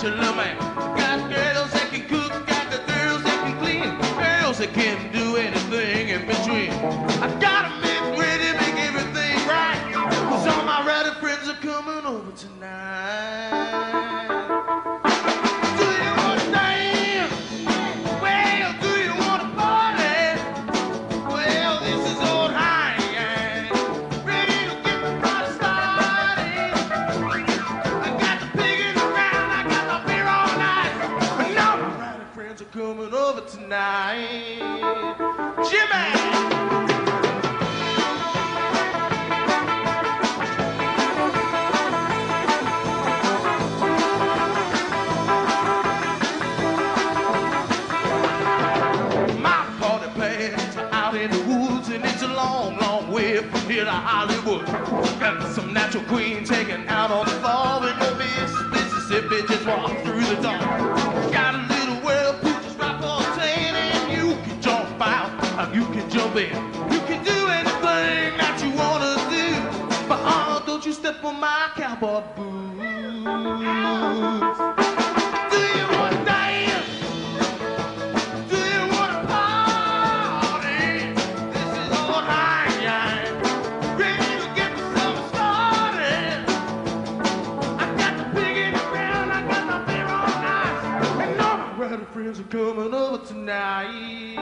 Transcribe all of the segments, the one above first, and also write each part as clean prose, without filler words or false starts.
bachelor man. Got girls that can cook, got the girls that can clean, girls that can do anything in between. I gotta make ready, make everything right, 'cause all my rowdy friends are coming over tonight. Do you wanna dance? Well, do you wanna party? Well, this is old High, ready to get the party started. I got the pig in the ground, I got the beer all night, but now my rowdy friends are coming over tonight. Jimmy! In the woods, and it's a long, long way from here to Hollywood. Got some natural queen taken out on the floor with no Mississippi just walk through the door. Got a little world just right for a tan, and you can jump out, you can jump in, you can do anything that you wanna do, but don't you step on my cowboy boots. Do you wanna dance? Do you wanna party? This is old High, ready to get the summer started. I got the pig in the ground, I got the beer all night, and all my rowdy friends are coming over tonight.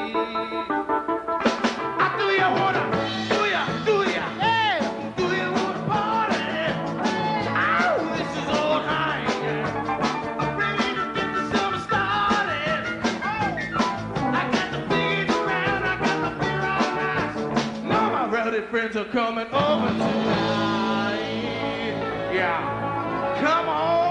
Do you wanna, do ya, hey, do you wanna party? Oh, this is old High, ready to get the summer started. I got the pig in the ground, I got the beer all night, and all my rowdy friends are coming over tonight. Yeah, come on.